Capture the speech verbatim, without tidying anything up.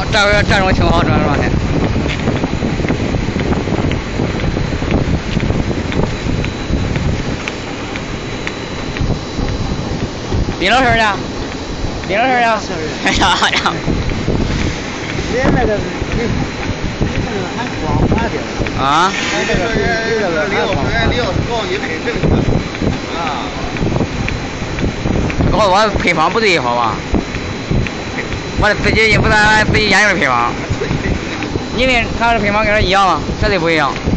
这这种情况这种状态。李老师呢？李老师呢？哎呀呀！ 连那个你你这个还光滑点啊？ 你这个这个李老师，李老师告诉你很正确啊。 我我配方不对，好吧？我自己也不是自己研究的配方，你们他的配方跟他一样吗？绝对不一样。